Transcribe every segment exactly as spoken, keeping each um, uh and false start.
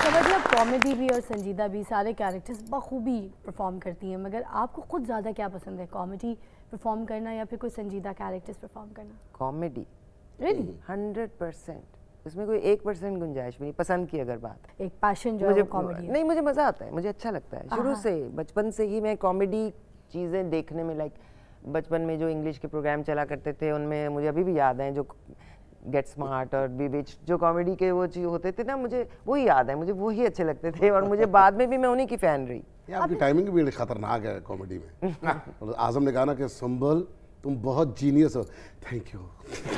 मतलब कॉमेडी भी और संजीदा भी सारे कैरेक्टर्स बखूबी परफॉर्म करती हैं, मगर आपको खुद ज़्यादा क्या पसंद है, कॉमेडी परफॉर्म करना या फिर कोई संजीदा कैरेक्टर्स परफॉर्म करना? कॉमेडी रियली हंड्रेड परसेंट, इसमें कोई एक परसेंट गुंजाइश भी नहीं। पसंद की अगर बात, एक पैशन जो मुझे है कॉमेडी है। नहीं, मुझे मज़ा आता है, मुझे अच्छा लगता है शुरू से, बचपन से ही मैं कॉमेडी चीज़ें देखने में, लाइक बचपन में जो इंग्लिश के प्रोग्राम चला करते थे उनमें मुझे अभी भी याद है, जो गेट स्मार्ट और बीविच जो कॉमेडी के वो चीज़ होते थे ना, मुझे वही याद है, मुझे वही अच्छे लगते थे और मुझे बाद में भी मैं उन्हीं की फ़ैन रही। ये आपकी टाइमिंग भी खतरनाक है कॉमेडी में। और आजम ने कहा ना कि संभल तुम बहुत जीनियस हो, थैंक यू।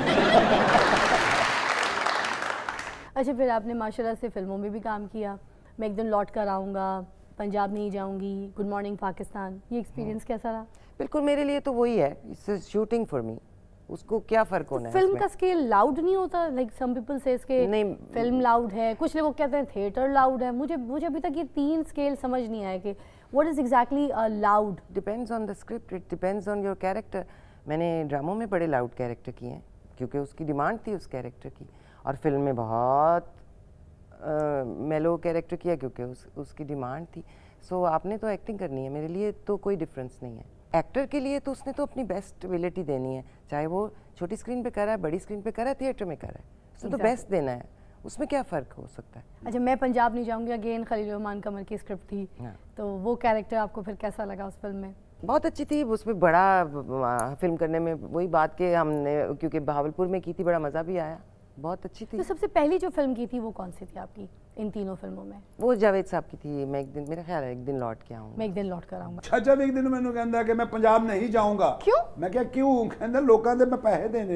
अच्छा, फिर आपने माशाल्लाह से फिल्मों में भी काम किया, मैं एक दिन लौट कर आऊँगा, पंजाब नहीं जाऊँगी, गुड मॉर्निंग पाकिस्तान, ये एक्सपीरियंस कैसा रहा? बिल्कुल मेरे लिए तो वही है, इट्स शूटिंग फॉर मी, उसको क्या फ़र्क होना है। फिल्म का स्केल लाउड नहीं होता, लाइक सम पीपल से इसके नहीं, फिल्म लाउड है, कुछ लोग कहते हैं थिएटर लाउड है। मुझे मुझे अभी तक ये तीन स्केल समझ नहीं आया कि what is exactly loud. Depends on the script, it depends on your character. मैंने ड्रामों में बड़े लाउड कैरेक्टर किए हैं क्योंकि उसकी डिमांड थी उस कैरेक्टर की, और फिल्म में बहुत मेलो कैरेक्टर किया क्योंकि उस उसकी डिमांड थी। सो so, आपने तो एक्टिंग करनी है, मेरे लिए तो कोई डिफरेंस नहीं है। एक्टर के लिए तो उसने तो अपनी बेस्ट एबिलिटी देनी है, चाहे वो छोटी स्क्रीन पे कर रहा है, बड़ी स्क्रीन पे कर रहा है, थिएटर में कर रहा है, उसने exactly. तो बेस्ट देना है, उसमें क्या फ़र्क हो सकता है। अच्छा, मैं पंजाब नहीं जाऊँगी अगेन खलील रहमान कमर की स्क्रिप्ट थी, तो वो कैरेक्टर आपको फिर कैसा लगा उस फिल्म में? बहुत अच्छी थी, उसमें बड़ा फिल्म करने में वही बात के हमने क्योंकि बहावलपुर में की थी, बड़ा मज़ा भी आया, बहुत अच्छी थी। तो सबसे पहली जो फिल्म की थी वो कौन सी थी आपकी इन तीनों फिल्मों में? वो जावेद साहब की थी, मैं एक दिन, मेरा ख्याल है एक दिन लौट के आऊँगा। मैं एक दिन लौट कर आऊँगा। अच्छा, जब एक दिन मैंने कहता कि मैं पंजाब नहीं जाऊँगा। क्यों? मैं क्या क्यों कहता लोगों दे मैं पैसे देने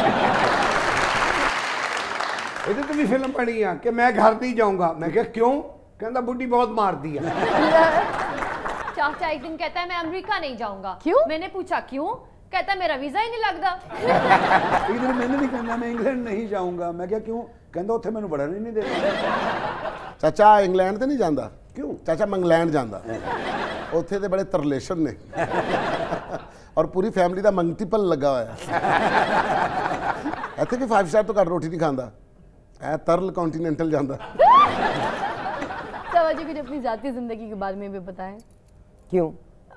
ਇਹਦੇ तो भी फिल्म पढ़ी है कि मैं घर नहीं जाऊँगा। मैं क्या क्यों? कहता बुढ़ी बहुत मार दी है। चाचा एक दिन कहता है मैं अमेरिका नहीं जाऊँगा। क्यों? मैंने पूछा क्यों? कहता मेरा वीजा ही नहीं लगता। एक दिन मैंने भी कहना मैं इंग्लैंड नहीं जाऊँगा। मैं क्या क्यों? कहता उत्थे मैंने बढ़न ही नहीं देना। चाचा इंग्लैंड तो नहीं जाता? क्यों? चाचा मंगलैंड जाता, उत्थे तो बड़े तरलेशन ने और पूरी फैमिली का मल्टीपल लगा हुआ इत्थे भी फाइव स्टार तो घट रोटी नहीं खाता, ऐ तरल कॉन्टीनेंटल जाता। सवा जी कुछ अपनी जाती जिंदगी के बारे में भी बताएं। क्यों?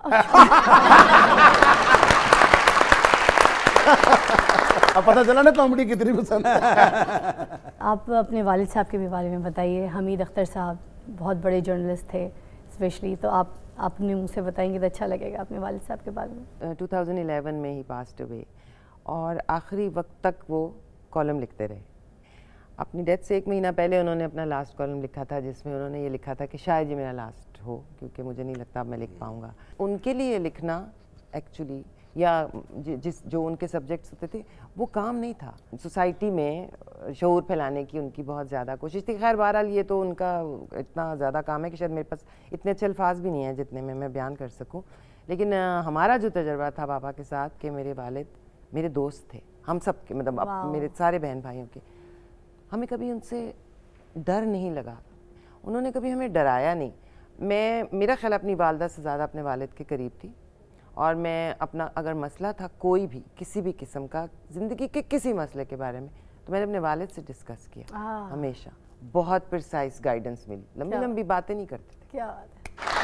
अब पता चला ना कॉमेडी कितनी पसंद है। आप अपने वालिद साहब के भी बारे में बताइए। हमीद अख्तर साहब बहुत बड़े जर्नलिस्ट थे स्पेशली, तो आप अपने मुंह से बताएंगे तो अच्छा लगेगा अपने वालिद साहब के बारे में। टू थाउजेंड इलेवन में ही पास्ट अवे और आखिरी वक्त तक वो कॉलम लिखते रहे। अपनी डेथ से एक महीना पहले उन्होंने अपना लास्ट कॉलम लिखा था जिसमें उन्होंने ये लिखा था कि शायद ये मेरा लास्ट हो क्योंकि मुझे नहीं लगता अब मैं लिख पाऊँगा। उनके लिए लिखना एक्चुअली या जिस जो उनके सब्जेक्ट्स होते थे वो काम नहीं था। सोसाइटी में शऊर फैलाने की उनकी बहुत ज़्यादा कोशिश थी। खैर बहरहाल ये तो उनका इतना ज़्यादा काम है कि शायद मेरे पास इतने अच्छे अल्फाज भी नहीं हैं जितने में मैं बयान कर सकूं। लेकिन हमारा जो तजर्बा था पापा के साथ कि मेरे वालिद मेरे दोस्त थे, हम सब के मतलब मेरे सारे बहन भाइयों के, हमें कभी उनसे डर नहीं लगा, उन्होंने कभी हमें डराया नहीं। मैं मेरा ख्याल अपनी वालदा से ज़्यादा अपने वालिद के करीब थी और मैं अपना अगर मसला था कोई भी किसी भी किस्म का ज़िंदगी के किसी मसले के बारे में तो मैंने अपने वालिद से डिस्कस किया हमेशा। बहुत प्रिसाइज गाइडेंस मिली, लंबी लंबी बातें नहीं करते थे। क्या बात है।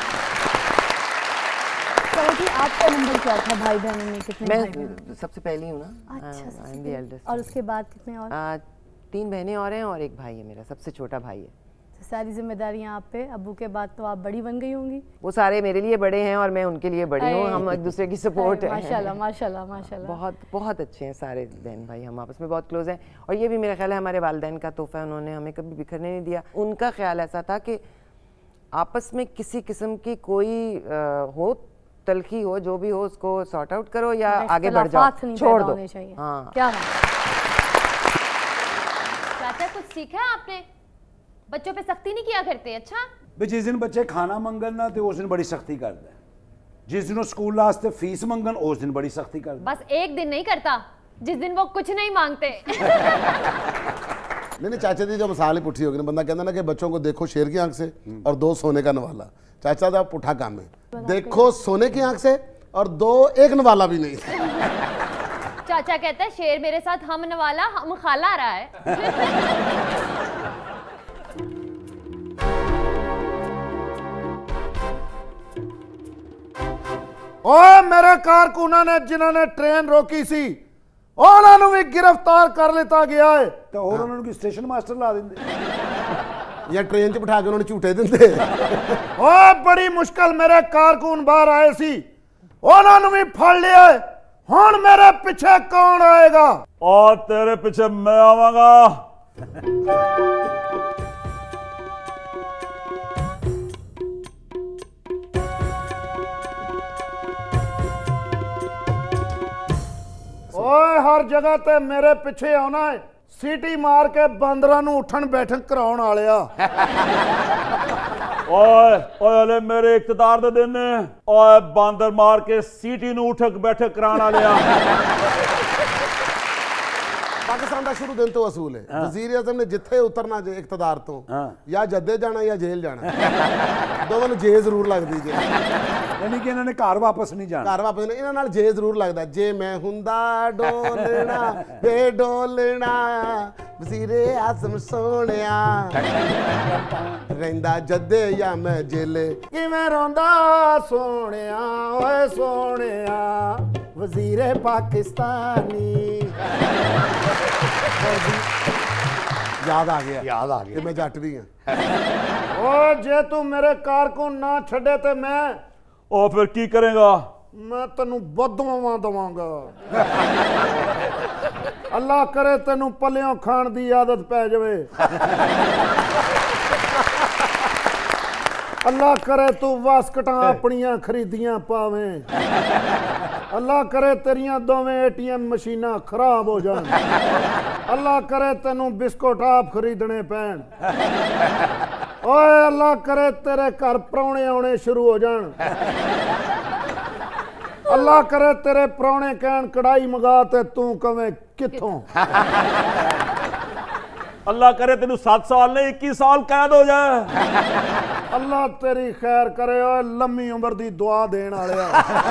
तो आपका नंबर क्या था भाई बहनों में? कितने मैं भाई सबसे पहली हूँ ना। अच्छा, आई एम द एल्डेस्ट। और उसके बाद कितने और? आ, तीन बहनें और हैं और एक भाई है, मेरा सबसे छोटा भाई है। तो सारी जिम्मेदारियां आप पे, अब्बू के बाद तो आप बड़ी बन गई होंगी। वो सारे मेरे लिए बड़े हैं और मैं उनके लिए बड़ी हूँ, हम एक दूसरे की सपोर्ट है। माशाल्लाह माशाल्लाह माशाल्लाह। बहुत बहुत अच्छे हैं सारे बहन भाई, हम आपस में बहुत क्लोज हैं और ये भी मेरा ख्याल है हमारे वालिदैन का तोहफा है, उन्होंने हमें कभी बिखरने नहीं दिया। उनका ख्याल ऐसा था कि आपस में किसी किस्म की कोई हो तलखी हो जो भी हो उसको सॉर्ट आउट करो या आगे बढ़ जाओ, छोड़ दो। हाँ क्या चाचा कुछ सीखा आपने? बच्चों पे सख्ती नहीं किया करते? अच्छा भी जिस दिन बच्चे खाना मंगन ना तो उस दिन बड़ी सख्ती करते हैं, जिस दिन वो स्कूल वास्ते फीस मंगन उस दिन बड़ी सख्ती करते। बस एक दिन नहीं करता जिस दिन वो कुछ नहीं मांगते। नहीं नहीं चाचा दी जो मिसाल ही पुठी होगी ना, बंदा कहता ना कि बच्चों को देखो शेर की आंख से और दो सोने का नवाला। चाचा का पुठा काम है, देखो सोने की आंख से और दो एक नवाला भी नहीं। चाचा कहता है शेर मेरे साथ हम नवाला हम खाला रहा है। ਓਏ ਮੇਰੇ ਕਾਰਕੁਨਾਂ ਨੇ ਜਿਨ੍ਹਾਂ ਨੇ ਟ੍ਰੇਨ ਰੋਕੀ ਸੀ ਉਹਨਾਂ ਨੂੰ ਵੀ ਗ੍ਰਿਫਤਾਰ ਕਰ ਲਿੱਤਾ ਗਿਆ ਹੈ। ਤੇ ਹੋਰ ਉਹਨਾਂ ਨੂੰ ਕੀ ਸਟੇਸ਼ਨ ਮਾਸਟਰ ਲਾ ਦਿੰਦੇ ਜਾਂ ਟ੍ਰੇਨ 'ਚ ਬਿਠਾ ਕੇ ਉਹਨਾਂ ਨੂੰ ਝੂਟੇ ਦਿੰਦੇ। ਓਏ ਬੜੀ ਮੁਸ਼ਕਲ ਮੇਰੇ ਕਾਰਕੁਨ ਬਾਹਰ ਆਏ ਸੀ, ਉਹਨਾਂ ਨੂੰ ਵੀ ਫੜ ਲਿਆ। ਹੁਣ ਮੇਰੇ ਪਿੱਛੇ ਕੌਣ ਆਏਗਾ? और तेरे पीछे मैं आवांगा। ਓਏ ਹਰ ਜਗ੍ਹਾ ਤੇ ਮੇਰੇ ਪਿੱਛੇ ਆਉਣਾ ਹੈ, ਸੀਟੀ ਮਾਰ ਕੇ ਬਾਂਦਰਾਂ ਨੂੰ ਉੱਠਣ ਬੈਠਣ ਕਰਾਉਣ ਵਾਲਿਆ। ओए ओए हले मेरे इख्तिदार दे दिन ने ओए बांदर मार के सीटी ਨੂੰ उठक बैठक कराना लिया। ਪਾਕਿਸਤਾਨ ਦਾ ਸ਼ੁਰੂ ਦਿਨ ਤੋਂ ਅਸੂਲ ਹੈ, ਵਜ਼ੀਰ ਆਜ਼ਮ ਨੇ ਜਿੱਥੇ ਉਤਰਨਾ ਜੇ ਇਕਤਦਾਰ ਤੋਂ ਜਾਂ ਜੱਦੇ ਜਾਣਾ ਜਾਂ ਜੇਲ੍ਹ ਜਾਣਾ, ਦੋਵਾਂ ਨੂੰ ਜੇ ਜ਼ਰੂਰ ਲੱਗਦੀ ਜੇ। ਯਾਨੀ ਕਿ ਇਹਨਾਂ ਨੇ ਘਰ ਵਾਪਸ ਨਹੀਂ ਜਾਣਾ। ਘਰ ਵਾਪਸ ਇਹਨਾਂ ਨਾਲ ਜੇ ਜ਼ਰੂਰ ਲੱਗਦਾ। ਜੇ ਮੈਂ ਹੁੰਦਾ ਡੋਲਣਾ ਵੇ ਡੋਲਣਾ ਵਜ਼ੀਰੇ ਆਜ਼ਮ ਸੋਹਣਿਆ, ਰਹਿੰਦਾ ਜੱਦੇ ਜਾਂ ਮੈਂ ਜੇਲੇ। ਕਿਵੇਂ ਰੋਂਦਾ ਸੋਹਣਿਆ ਓਏ ਸੋਹਣਿਆ ਵਜ਼ੀਰੇ ਪਾਕਿਸਤਾਨੀ। याद आ गया, याद आ गया कि मैं जट भी हाँ। ओ जे तू मेरे कारकुन ना छड़े ते मैं और फिर की करेगा? मैं तेनू बदुआवां दवांगा। अल्लाह करे तेनू पलियों खाण दी आदत पै जावे। अल्लाह करे तू वास्कटां अपनियां खरीदियां पावें। अल्लाह करे तेरियां दोवें एटीएम मशीनां खराब हो जान। अल्लाह करे तेनू बिस्कुट आप खरीदने पैण। ओए अल्लाह करे तेरे घर परौने आने शुरू हो जान। अल्लाह करे तेरे परौने कहन कढ़ाई मंगा ते तू कवें कित्थों। अल्लाह करे तेनू सात साल नहीं इक्कीस साल कैद हो जाए। अल्लाह तेरी खैर करे ओए लम्मी उम्र दी दुआ देण वालिया।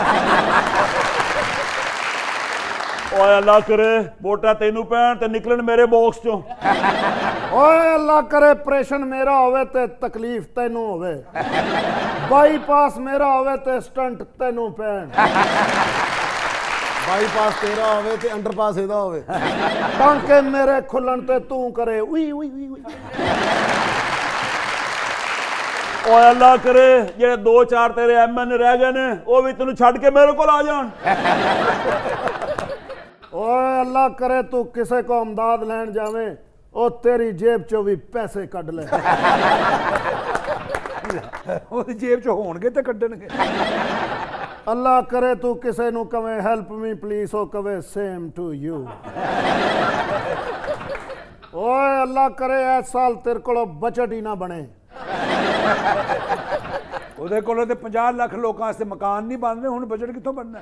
ओए अल्लाह करे वोटा तेनू पैण ते निकलन मेरे बॉक्स चों। ओए अल्लाह करे ऑपरेशन मेरा होवे ते तकलीफ तेनू होवे, बाईपास मेरा होवे ते स्टंट तेनू पैण। बाईपास तेरा होवे ते अंडरपास एदा होवे, टांके मेरे खुलन ते तू करे उई उई उई उई। ओए अल्लाह करे जे दो चार तेरे एम एन रह गए ने वो भी तेनू छड़ के मेरे को आ जान। ओए अल्लाह करे तू किसे को अमदाद लैन जावे ओ तेरी जेब चो भी पैसे कढ ले। ओदी जेब चो होणगे ते कढणगे। अल्लाह करे तू किसे नू कवे हेल्प मी प्लीज ओ कवे सेम टू यू। ओए अल्लाह करे इस साल तेरे को बजट ही ना बने। ਉਹਦੇ ਕੋਲੋਂ ਤੇ ਪੰਜਾਹ ਲੱਖ ਲੋਕਾਂ ਵਾਸਤੇ ਮਕਾਨ ਨਹੀਂ ਬਣਦੇ, ਹੁਣ ਬਜਟ ਕਿੱਥੋਂ ਬਣਨਾ?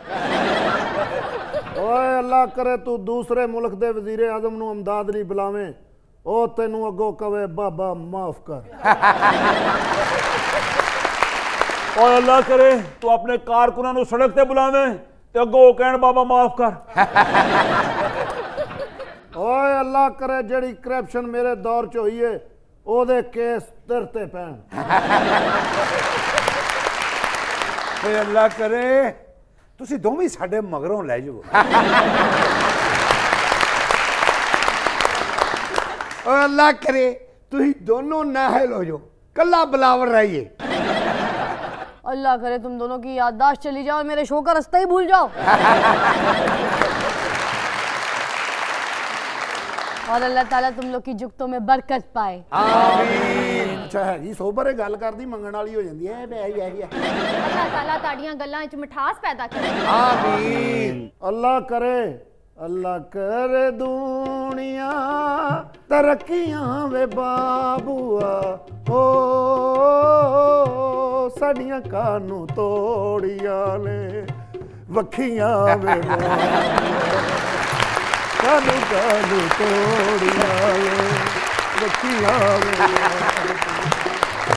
ਓਏ ਅੱਲਾ ਕਰੇ ਤੂੰ ਦੂਸਰੇ ਮੁਲਕ ਦੇ ਵਜ਼ੀਰ ਆਜ਼ਮ ਨੂੰ ਅਮਦਾਦ ਨਹੀਂ ਬੁਲਾਵੇਂ, ਉਹ ਤੈਨੂੰ ਅੱਗੋਂ ਕਵੇ ਬਾਬਾ ਮਾਫ ਕਰ। ਓਏ ਅੱਲਾ ਕਰੇ ਤੂੰ ਆਪਣੇ ਕਾਰਕੁਨਾਂ ਨੂੰ ਸੜਕ ਤੇ ਬੁਲਾਵੇਂ ਤੇ ਅੱਗੋਂ ਕਹਿਣ ਬਾਬਾ ਮਾਫ ਕਰ। ਓਏ ਅੱਲਾ ਕਰੇ ਜਿਹੜੀ ਕਰਪਸ਼ਨ ਮੇਰੇ ਦੌਰ 'ਚ ਹੋਈ ਏ ਉਹਦੇ ਕੇਸ ਤੇਰੇ ਤੇ ਪੈਣ। ਓਏ ਅੱਲਾ ਕਰੇ ਤੁਸੀਂ ਦੋਵੇਂ ਸਾਡੇ ਮਗਰੋਂ ਲੈ ਜਾਓ। ਓਏ ਅੱਲਾ ਕਰੇ ਤੁਸੀਂ ਦੋਨੋਂ ਨਾਹਿਲ ਹੋ ਜਾਓ, ਕੱਲਾ ਬਲਾਵਰ रहिए। अल्लाह करे तुम दोनों की याददाश्त चली जाओ, मेरे शो का रास्ता ही भूल जाओ। और अल्लाह ताला तुम लोग की जुगतों में बरकत पाए। आमीन। अच्छा हैगी सोबर गल करदी मंगण वाली हो जांदी है। अल्लाह ताला ताड़ियां गल्लां विच मिठास पैदा करे। आमीन। अल्लाह करे अल्लाह करे दुनिया तरक्कियां वे बाबूआ ओ साडियां कानू तोड़ियां ने वखियां वे कानू कानू तोड़ियां ने वखियां वे